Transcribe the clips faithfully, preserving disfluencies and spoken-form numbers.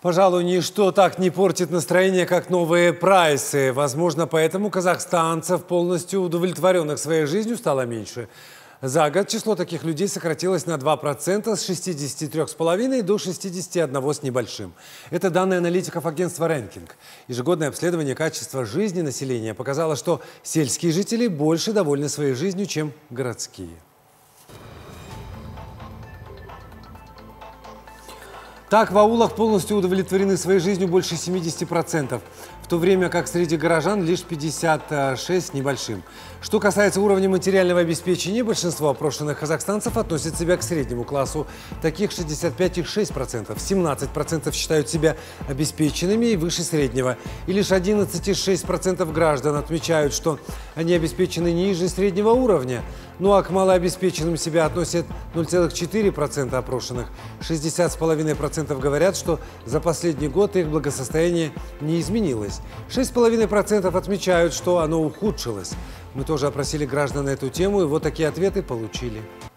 Пожалуй, ничто так не портит настроение, как новые прайсы. Возможно, поэтому казахстанцев, полностью удовлетворенных своей жизнью, стало меньше. За год число таких людей сократилось на два процента с шестидесяти трёх с половиной до шестидесяти одного с небольшим. Это данные аналитиков агентства «Рэнкинг». Ежегодное обследование качества жизни населения показало, что сельские жители больше довольны своей жизнью, чем городские. Так, в аулах полностью удовлетворены своей жизнью больше семидесяти процентов, в то время как среди горожан лишь пятьдесят шесть процентов с небольшим. Что касается уровня материального обеспечения, большинство опрошенных казахстанцев относят себя к среднему классу. Таких шестьдесят пять целых шесть десятых процента. семнадцать процентов считают себя обеспеченными и выше среднего. И лишь одиннадцать целых шесть десятых процента граждан отмечают, что они обеспечены ниже среднего уровня. Ну а к малообеспеченным себя относят ноль целых четыре десятых процента опрошенных. шестьдесят целых пять десятых процента говорят, что за последний год их благосостояние не изменилось. шесть целых пять десятых процента отмечают, что оно ухудшилось. Мы тоже опросили граждан на эту тему, и вот такие ответы получили.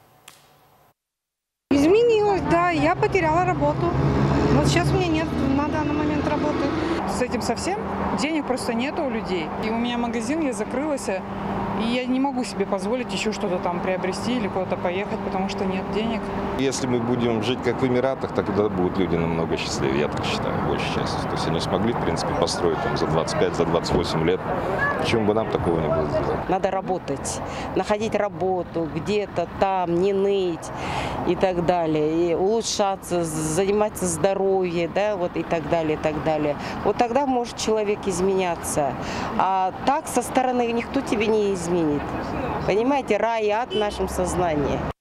Изменилось, да. Я потеряла работу. Вот сейчас у меня нет на данный момент работы. С этим совсем денег просто нету у людей. И у меня магазин, я закрылась, и я не могу себе позволить еще что-то там приобрести или куда-то поехать, потому что нет денег. Если мы будем жить как в Эмиратах, тогда будут люди намного счастливее, я так считаю, большей частью. То есть они смогли, в принципе, построить там за двадцать пять, за двадцать восемь лет. Почему бы нам такого не было сделать? Надо работать, находить работу где-то там, не ныть и так далее, и улучшаться, заниматься здоровьем, да, вот и так далее, и так далее. Вот тогда может человек изменяться. А так со стороны никто тебе не изменит. Понимаете, рай и ад в нашем сознании.